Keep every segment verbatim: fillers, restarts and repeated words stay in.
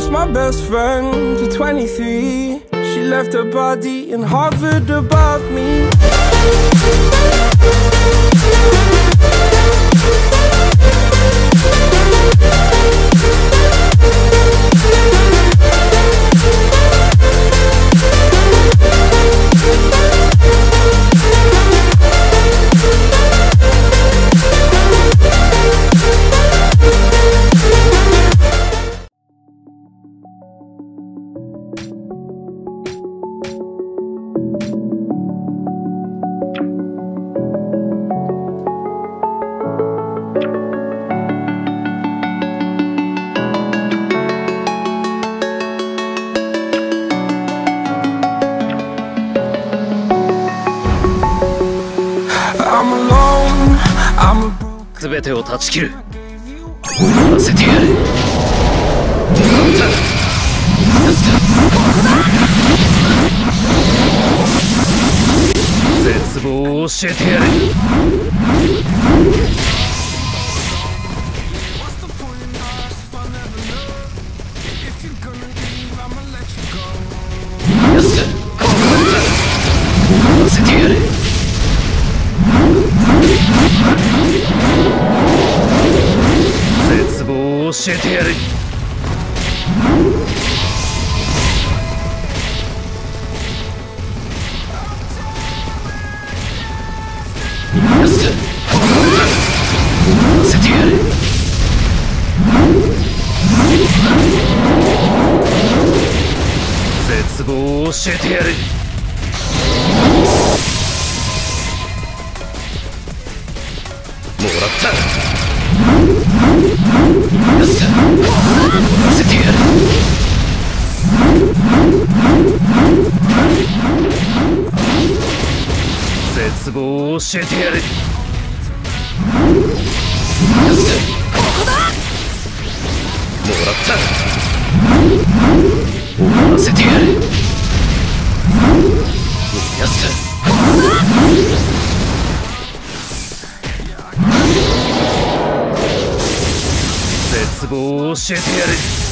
lost my best friend to twenty-three. She left her body and hovered above me. I'm alone, I'm a broken. 全てを断ち切る。終わらせてやる。絶望を教えてやる。よし、ここまでだ。終わらせてやる。絶望を教えてやる。よし、ここまでだ。終わらせてやる。絶望を教えてやる。もらった。よっしゃ、終わらせてやる。絶望を教えてやる。よっしゃ、ここだ。もらった。終わらせてやる。よっしゃ、ここだ。絶望を教えてやる。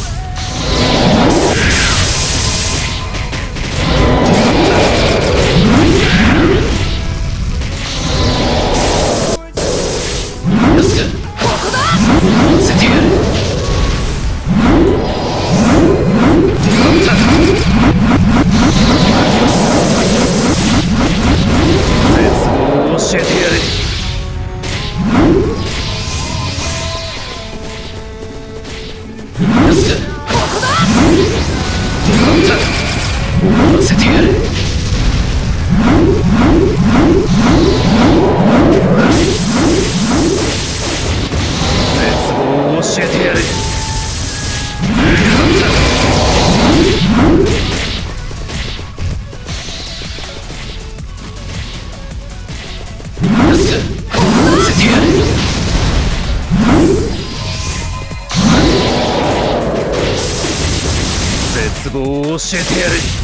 よっしゃ、ここだ。終わらせてやる。絶望を教えてやる。よっしゃ、ここだ。終わらせてやる。絶望を教えてやる。よっしゃ、終わらせてやる。絶望を教えてやる。